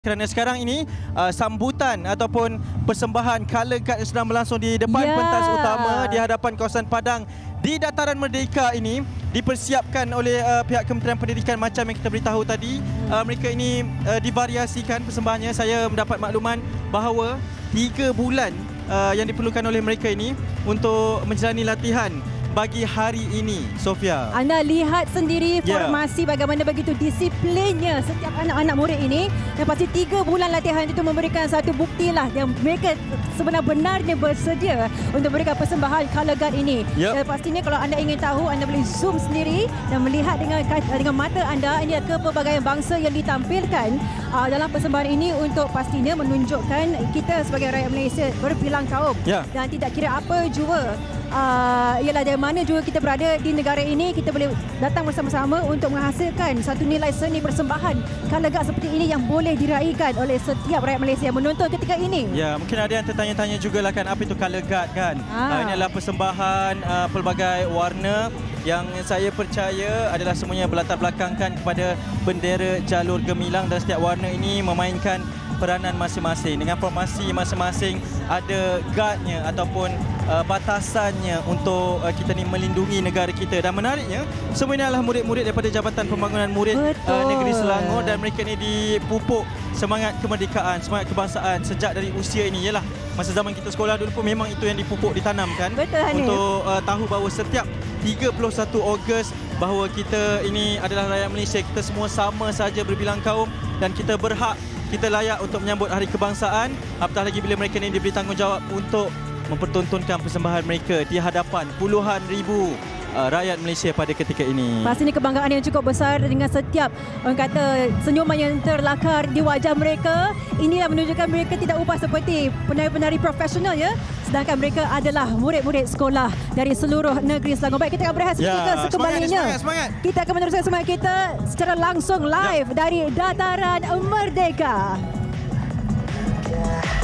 Kerana sekarang ini sambutan ataupun persembahan Color Guard yang sedang berlangsung di depan pentas utama di hadapan kawasan Padang di Dataran Merdeka ini dipersiapkan oleh pihak Kementerian Pendidikan macam yang kita beritahu tadi. Mereka ini divariasikan persembahannya. Saya mendapat makluman bahawa 3 bulan yang diperlukan oleh mereka ini untuk menjalani latihan bagi hari ini, Sofia. Anda lihat sendiri formasi bagaimana begitu disiplinnya setiap anak-anak murid ini. Dan pasti 3 bulan latihan itu memberikan satu bukti lah yang mereka sebenar-benarnya bersedia untuk memberikan persembahan Color Guard ini. Dan pastinya kalau anda ingin tahu, anda boleh zoom sendiri dan melihat dengan mata anda ini kepelbagaian bangsa yang ditampilkan dalam persembahan ini untuk pastinya menunjukkan kita sebagai rakyat Malaysia berbilang kaum dan tidak kira apa jua ialah dari mana juga kita berada di negara ini, kita boleh datang bersama-sama untuk menghasilkan satu nilai seni persembahan Color Guard seperti ini yang boleh diraihkan oleh setiap rakyat Malaysia yang menonton ketika ini. Ya, mungkin ada yang tertanya-tanya jugalah kan, apa itu Color Guard kan? Ini adalah persembahan pelbagai warna yang saya percaya adalah semuanya berlatar belakangkan kepada bendera jalur gemilang, dan setiap warna ini memainkan peranan masing-masing. Dengan formasi masing-masing ada guardnya ataupun batasannya untuk kita ni melindungi negara kita. Dan menariknya, semua ini adalah murid-murid daripada Jabatan Pembangunan Murid Negeri Selangor, dan mereka ni dipupuk semangat kemerdekaan, semangat kebangsaan sejak dari usia ini. Yalah, masa zaman kita sekolah dulu pun memang itu yang dipupuk, ditanamkan untuk tahu bahawa setiap 31 Ogos bahawa kita ini adalah rakyat Malaysia, kita semua sama saja berbilang kaum dan kita berhak, kita layak untuk menyambut Hari Kebangsaan, apatah lagi bila mereka ini diberi tanggungjawab untuk mempertontonkan persembahan mereka di hadapan puluhan ribu rakyat Malaysia pada ketika ini. Pastinya kebanggaan yang cukup besar dengan setiap orang kata senyuman yang terlakar di wajah mereka. Inilah menunjukkan mereka tidak ubah seperti penari-penari profesional ya. Sedangkan mereka adalah murid-murid sekolah dari seluruh negeri Selangor. Baik, kita akan berehat seketika sekembalinya. Semangat. Kita akan meneruskan semangat kita secara langsung live dari Dataran Merdeka.